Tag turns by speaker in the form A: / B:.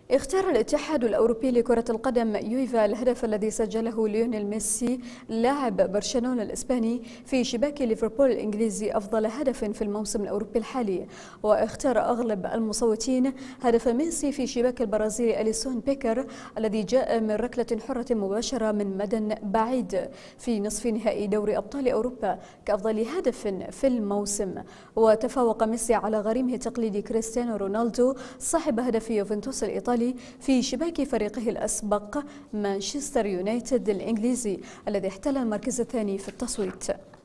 A: اختار الاتحاد الأوروبي لكرة القدم يويفا الهدف الذي سجله ليونيل ميسي لاعب برشلونة الإسباني في شباك ليفربول الإنجليزي أفضل هدف في الموسم الأوروبي الحالي. واختار أغلب المصوتين هدف ميسي في شباك البرازيلي أليسون بيكر الذي جاء من ركلة حرة مباشرة من مدى بعيد في نصف نهائي دوري أبطال أوروبا كأفضل هدف في الموسم. وتفوق ميسي على غريمه التقليدي كريستيانو رونالدو صاحب هدف يوفنتوس الإيطالي في شباك فريقه الأسبق مانشستر يونايتد الإنجليزي الذي احتل المركز الثاني في التصويت.